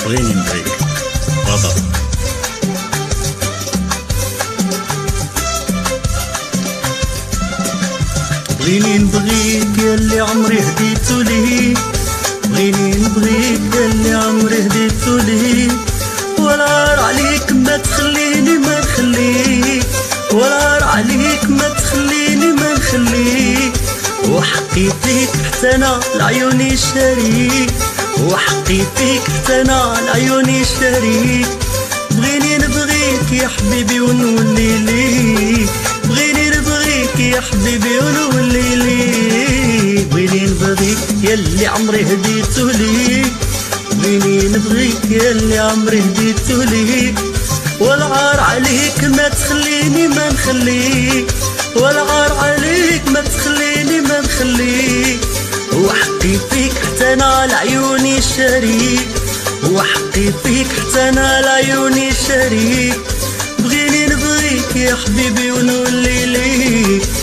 بغيني نبغيك غضب. بغيني نبغيك ياللي عمري هديتو ليك، بغيني نبغيك ياللي عمري هديتو ليك، والعار عليك ما تخليني ما نخليك، والعار عليك ما تخليني ما نخليك، وحقي فيك حتى انا لعيوني شريك، وحقي فيك حتى انا لعيوني شريك. بغيني نبغيك يا حبيبي ونولي ليك، بغيني نبغيك يا حبيبي ونولي ليك، بغيني نبغيك ياللي عمري هديتو ليك، بغيني نبغيك ياللي عمري هديتو ليك، والعار عليك ما تخليني ما نخليك، والعار عليك ما تخليني ما نخليك، وحقي فيك حتى انا لعيوني شريك، وحقي فيك حتى انا لعيوني شريك. بغيني نبغيك يا حبيبي ونولي ليك.